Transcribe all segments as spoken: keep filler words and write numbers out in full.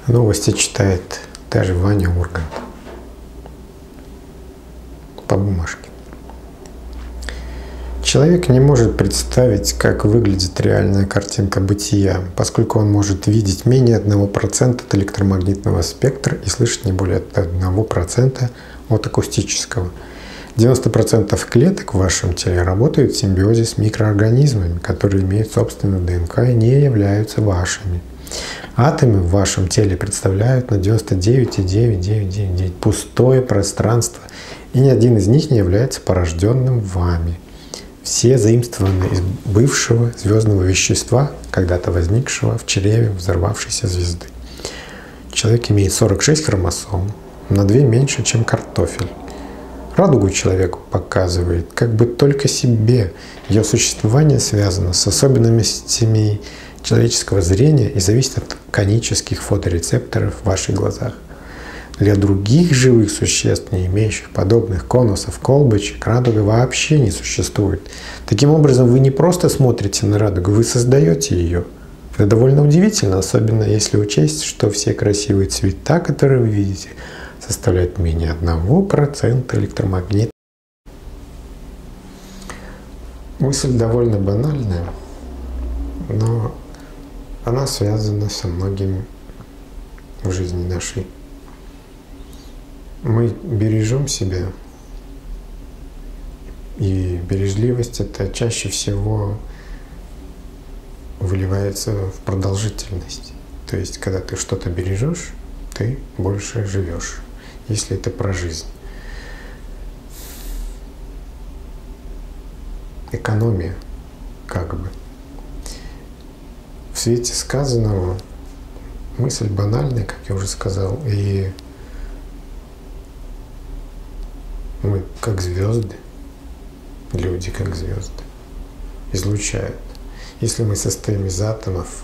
Новости читает даже Ваня Ургант по бумажке. Человек не может представить, как выглядит реальная картинка бытия, поскольку он может видеть менее одного процента от электромагнитного спектра и слышать не более одного процента от акустического. девяносто процентов клеток в вашем теле работают в симбиозе с микроорганизмами, которые имеют собственную ДНК и не являются вашими. Атомы в вашем теле представляют на девяносто девять целых девять девять девять девять пустое пространство, и ни один из них не является порожденным вами. Все заимствованы из бывшего звездного вещества, когда-то возникшего в чреве взорвавшейся звезды. Человек имеет сорок шесть хромосом, на две меньше, чем картофель. Радугу человеку показывает как бы только себе. Ее существование связано с особенностями человеческого зрения и зависит от конических фоторецепторов в ваших глазах. Для других живых существ, не имеющих подобных конусов, колбочек, радуга вообще не существует. Таким образом, вы не просто смотрите на радугу, вы создаете ее. Это довольно удивительно, особенно если учесть, что все красивые цвета, которые вы видите, составляют менее одного процента электромагнитного. Мысль довольно банальная, но она связана со многим в жизни нашей. Мы бережем себя, и бережливость это чаще всего выливается в продолжительность. То есть, когда ты что-то бережешь, ты больше живешь, если это про жизнь. Экономия, как бы. В свете сказанного мысль банальная, как я уже сказал, и мы как звезды, люди как звезды, излучают. Если мы состоим из атомов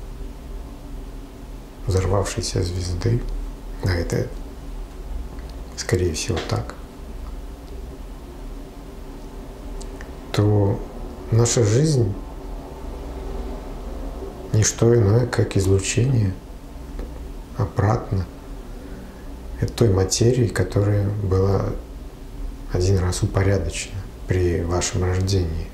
взорвавшейся звезды, а это скорее всего так, то наша жизнь не что иное, как излучение обратно от той материи, которая была один раз упорядочена при вашем рождении.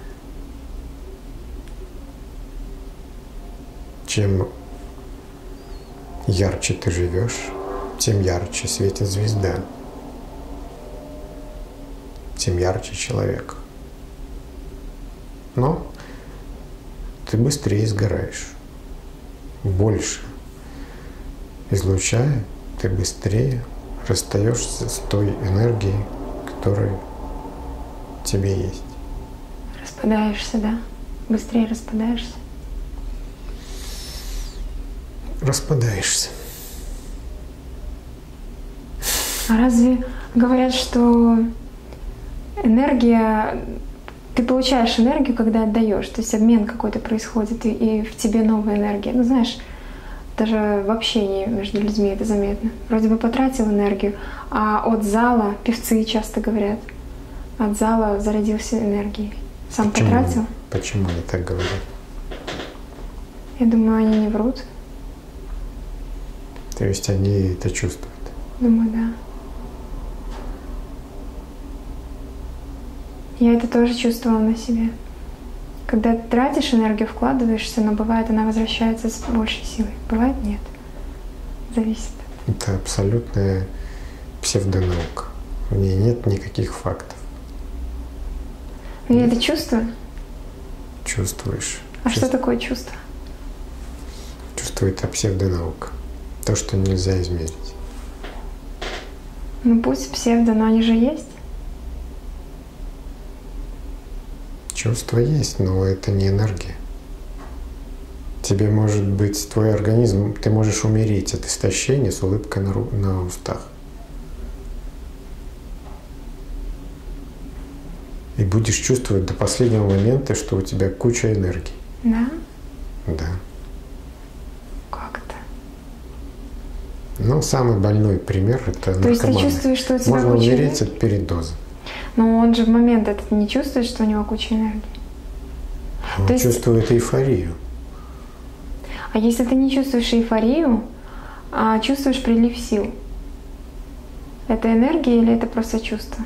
Чем ярче ты живешь, тем ярче светит звезда, тем ярче человек. Но ты быстрее сгораешь, больше излучая, ты быстрее расстаешься с той энергией, которая в тебе есть. Распадаешься, да? Быстрее распадаешься? Распадаешься. А разве говорят, что энергия, ты получаешь энергию, когда отдаешь, то есть обмен какой-то происходит, и, и в тебе новая энергия. Ну знаешь, даже в общении между людьми это заметно. Вроде бы потратил энергию, а от зала, певцы часто говорят, от зала зарядился энергией. Сам Почему? потратил. Почему они так говорят? Я думаю, они не врут. То есть они это чувствуют? Думаю, да. Я это тоже чувствовала на себе. Когда ты тратишь энергию, вкладываешься, но бывает она возвращается с большей силой. Бывает нет. Зависит. Это абсолютная псевдонаука. В ней нет никаких фактов. Но я это чувствую. Чувствуешь. А Чувств... что такое чувство? Чувство — это псевдонаука. То, что нельзя измерить. Ну пусть псевдо, но они же есть. Чувство есть, но это не энергия. Тебе может быть, твой организм, ты можешь умереть от истощения с улыбкой на, ру, на устах. И будешь чувствовать до последнего момента, что у тебя куча энергии. Да? Да. Как это? Ну, самый больной пример — это наркоманы. То есть ты чувствуешь, что у тебя Можно куча умереть энергии? от передоза. Но он же в момент этот не чувствует, что у него куча энергии. Он То есть- чувствует эйфорию. А если ты не чувствуешь эйфорию, а чувствуешь прилив сил. Это энергия или это просто чувство?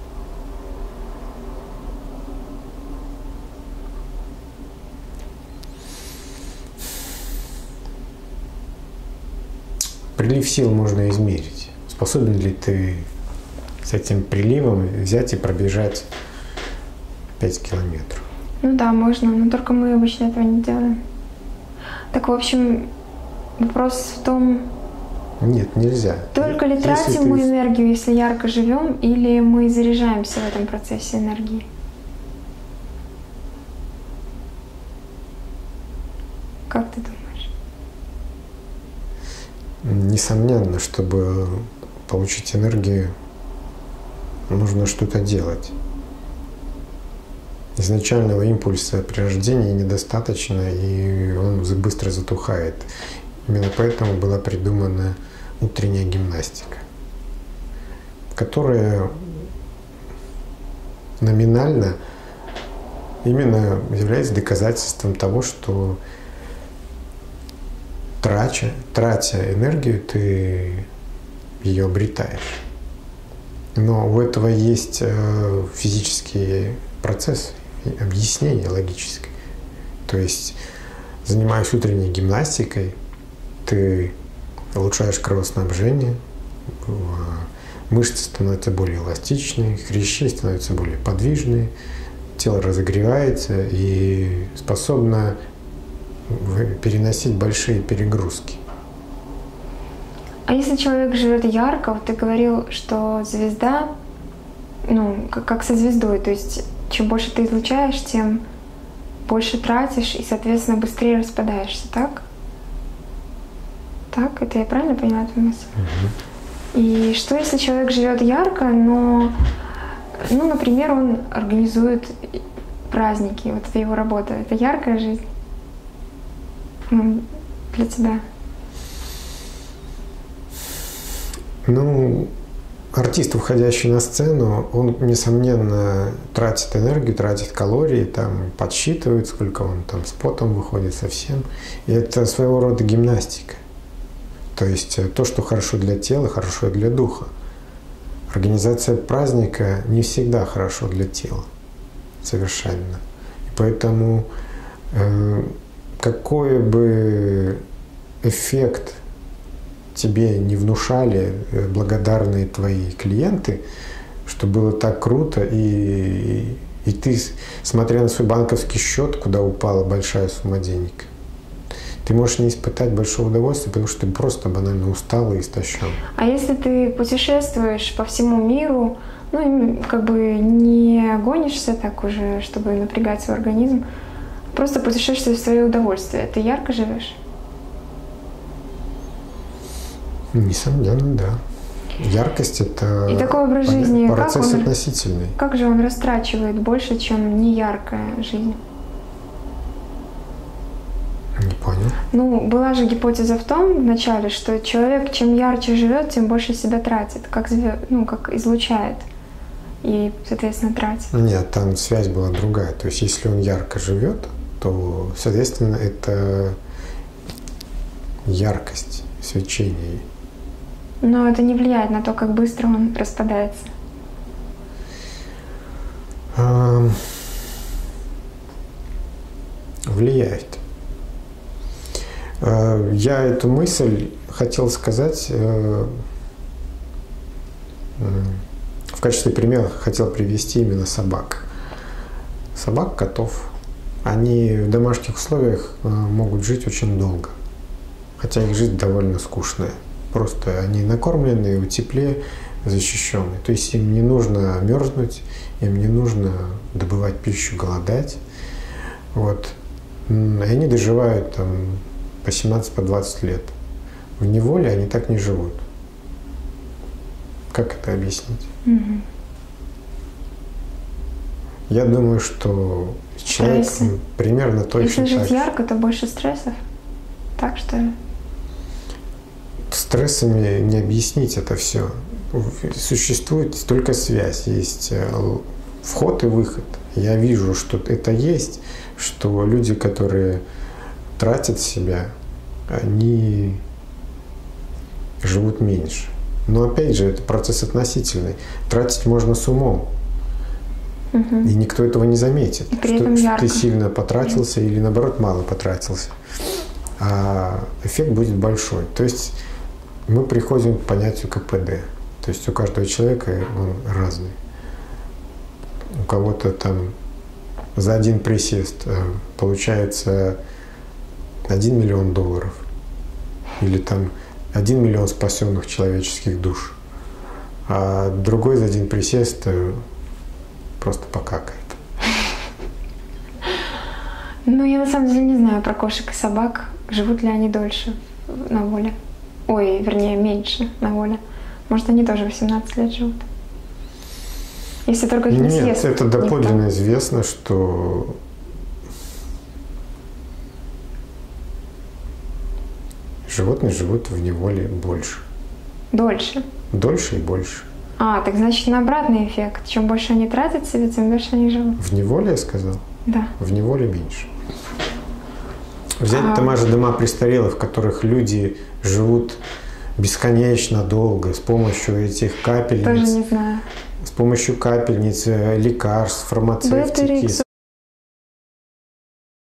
Прилив сил можно измерить. Способен ли ты с этим приливом взять и пробежать пять километров? Ну да, можно, но только мы обычно этого не делаем. Так, в общем, вопрос в том... Нет, нельзя. Только ли тратим ты... мы энергию, если ярко живем, или мы заряжаемся в этом процессе энергии? Как ты думаешь? Несомненно, чтобы получить энергию, нужно что-то делать. Изначального импульса при рождении недостаточно, и он быстро затухает. Именно поэтому была придумана утренняя гимнастика, которая номинально именно является доказательством того, что тратя, тратя энергию, ты ее обретаешь. Но у этого есть физический процесс, объяснение логическое. То есть, занимаясь утренней гимнастикой, ты улучшаешь кровоснабжение, мышцы становятся более эластичные, хрящи становятся более подвижные, тело разогревается и способно переносить большие перегрузки. А если человек живет ярко, вот ты говорил, что звезда, ну, как, как со звездой, то есть чем больше ты излучаешь, тем больше тратишь и, соответственно, быстрее распадаешься, так? Так? Это я правильно поняла твою мысль? Угу. И что, если человек живет ярко, но, ну, например, он организует праздники, вот это его работа, это яркая жизнь, ну, для тебя? Ну, артист, выходящий на сцену, он, несомненно, тратит энергию, тратит калории, там, подсчитывает, сколько он там с потом выходит совсем. И это своего рода гимнастика. То есть то, что хорошо для тела, хорошо и для духа. Организация праздника не всегда хорошо для тела. Совершенно. И поэтому э, какой бы эффект тебе не внушали благодарные твои клиенты, что было так круто, и, и ты, смотря на свой банковский счет, куда упала большая сумма денег, ты можешь не испытать большого удовольствия, потому что ты просто банально устал и истощен. А если ты путешествуешь по всему миру, ну, как бы не гонишься так уже, чтобы напрягать свой организм, просто путешествуешь в свое удовольствие, ты ярко живешь? Несомненно, да. Яркость — это и такой образ жизни, процесс как он, относительный. Как же он растрачивает больше, чем неяркая жизнь? Не понял. Ну, была же гипотеза в том в начале, что человек, чем ярче живет, тем больше себя тратит, как, звезд, ну, как излучает и, соответственно, тратит. Нет, там связь была другая. То есть, если он ярко живет, то, соответственно, это яркость, свечение. Но это не влияет на то, как быстро он распадается. А, влияет. А, я эту мысль хотел сказать, в качестве примера хотел привести именно собак. Собак, котов. Они в домашних условиях могут жить очень долго, хотя их жизнь довольно скучная. Просто они накормленные, в тепле, защищенные. То есть им не нужно мерзнуть, им не нужно добывать пищу, голодать. Вот. И они доживают там, по семнадцать, по двадцать лет. В неволе они так не живут. Как это объяснить? Угу. Я думаю, что человек Стрессы. примерно точно Если так жить же. ярко, то больше стрессов. Так что ли? Стрессами не объяснить это все. Существует только связь. Есть вход и выход. Я вижу, что это есть, что люди, которые тратят себя, они живут меньше. Но опять же, это процесс относительный. Тратить можно с умом. Угу. И никто этого не заметит, что, что ты сильно потратился или наоборот мало потратился. А эффект будет большой. То есть мы приходим к понятию ка пэ дэ. То есть у каждого человека он разный. У кого-то там за один присест получается один миллион долларов. Или там один миллион спасенных человеческих душ. А другой за один присест просто покакает. Ну, я на самом деле не знаю про кошек и собак. Живут ли они дольше на воле? Ой, вернее, меньше на воле. Может, они тоже восемнадцать лет живут? Если только их не Нет, съест это доподлинно никто. известно, что животные живут в неволе больше. Дольше? Дольше и больше. А, так значит, на обратный эффект. Чем больше они тратят себе, тем дольше они живут. В неволе, я сказал? Да. В неволе меньше. Взять А... дома же дома престарелых, в которых люди живут бесконечно долго с помощью этих капельниц. Тоже не знаю. С помощью капельниц, лекарств, фармацевтики.